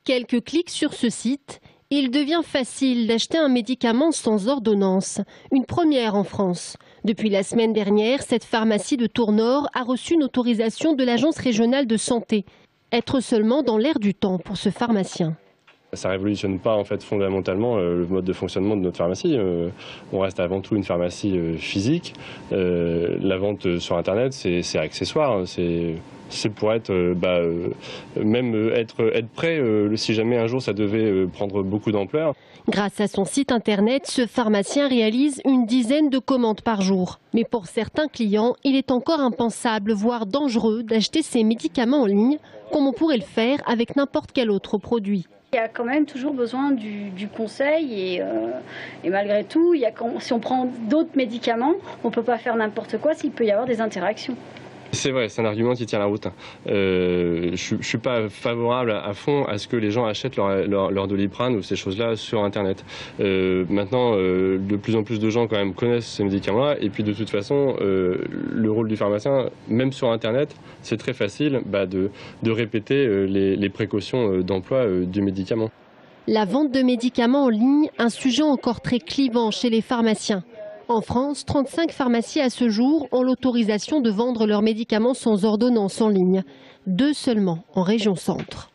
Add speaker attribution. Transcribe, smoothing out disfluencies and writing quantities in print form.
Speaker 1: Quelques clics sur ce site, il devient facile d'acheter un médicament sans ordonnance. Une première en France. Depuis la semaine dernière, cette pharmacie de Tournord a reçu une autorisation de l'Agence régionale de santé. Être seulement dans l'air du temps pour ce pharmacien.
Speaker 2: Ça ne révolutionne pas en fait, fondamentalement le mode de fonctionnement de notre pharmacie. On reste avant tout une pharmacie physique. La vente sur Internet, c'est accessoire. C'est pour être, être prêt si jamais un jour ça devait prendre beaucoup d'ampleur.
Speaker 1: Grâce à son site Internet, ce pharmacien réalise une dizaine de commandes par jour. Mais pour certains clients, il est encore impensable, voire dangereux, d'acheter ces médicaments en ligne, comme on pourrait le faire avec n'importe quel autre produit.
Speaker 3: Il y a quand même toujours besoin du conseil et malgré tout, si on prend d'autres médicaments, on ne peut pas faire n'importe quoi s'il peut y avoir des interactions.
Speaker 2: C'est vrai, c'est un argument qui tient la route. Je ne suis pas favorable à fond à ce que les gens achètent leur Doliprane ou ces choses-là sur Internet. Maintenant, de plus en plus de gens quand même connaissent ces médicaments-là. Et puis de toute façon, le rôle du pharmacien, même sur Internet, c'est très facile de répéter les précautions d'emploi du médicament.
Speaker 1: La vente de médicaments en ligne, un sujet encore très clivant chez les pharmaciens. En France, 35 pharmacies à ce jour ont l'autorisation de vendre leurs médicaments sans ordonnance en ligne. 2 seulement en région centre.